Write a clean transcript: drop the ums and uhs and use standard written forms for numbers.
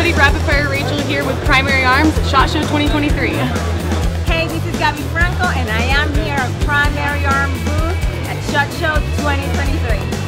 everybody, Rapid Fire Rachel here with Primary Arms at SHOT Show 2023. Hey, this is Gabby Franco and I am here at Primary Arms booth at SHOT Show 2023.